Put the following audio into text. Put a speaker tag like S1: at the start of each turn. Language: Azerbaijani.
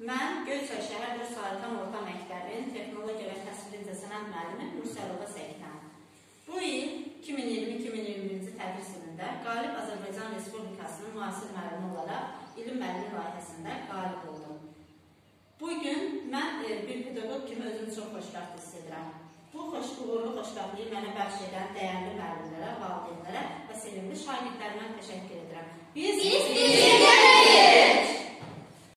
S1: Mən Göyçay şəhər Rüsayətan Orta Məktəbin Texnologiya və Təhsil İncəsənət müəllimi Nursəlova Səkinəm. Bu il 2020-2021-ci tədris ilində Qalib Azərbaycan Respublikasının müasir müəllimi olaraq ilim müəllimi layihəsində qalib oldum. Bugün mən bir pedaqoq kimi özümü çox xoşbəxt hiss edirəm. Bu uğurlu xoşbəxtliyi mənə bəxş edən dəyərli müəllimlərə, valideynlərə və sevimli şagirdlərimə təşəkkür edirəm. Biz